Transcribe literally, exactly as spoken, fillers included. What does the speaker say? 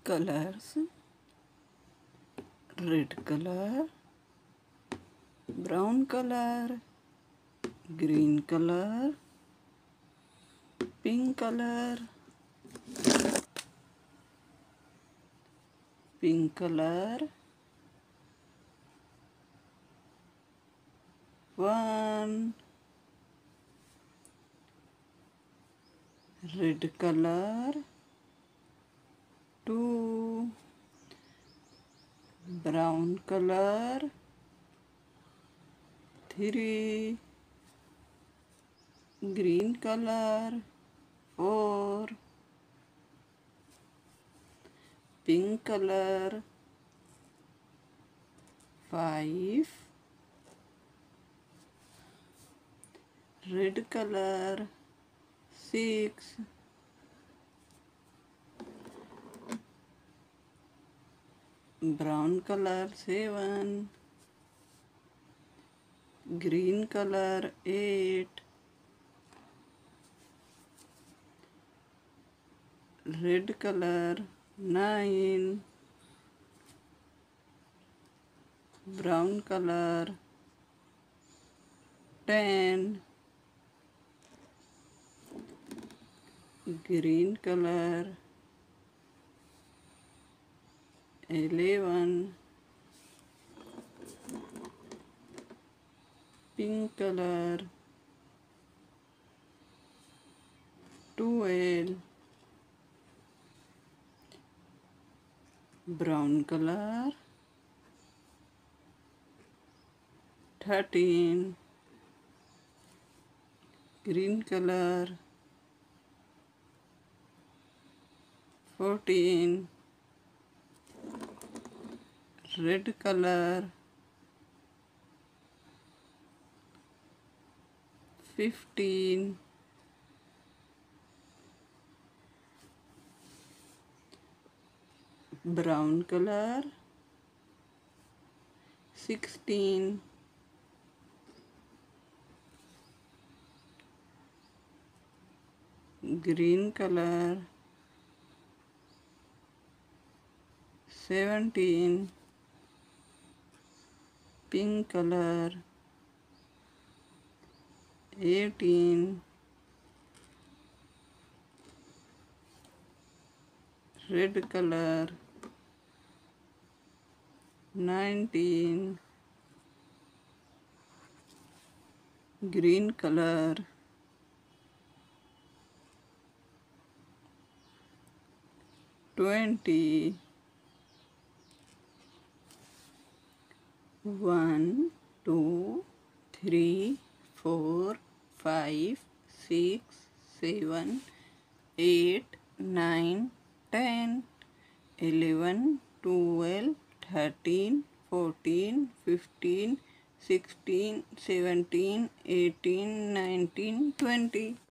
colors: red color, brown color, green color, pink color, pink color, one, red color, two, brown color, three, green color, four, pink color, five, red color, six, brown color, seven, green color, eight, red color, nine, brown color, ten, green color, eleven, pink color, twelve, brown color, thirteen, green color, fourteen, red color, fifteen, brown color, sixteen, green color, seventeen, pink color, eighteen, red color, nineteen, green color, twenty, one, two, three, four, five, six, seven, eight, nine, ten, eleven, twelve, thirteen, fourteen, fifteen, sixteen, seventeen, eighteen, nineteen, twenty.